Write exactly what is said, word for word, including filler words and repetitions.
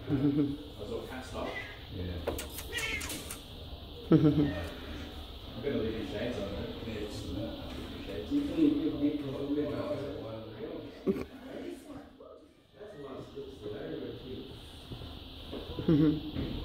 That's all cat stuff. Yeah. I'm going to leave these shades on there. You can leave your big Mm-hmm.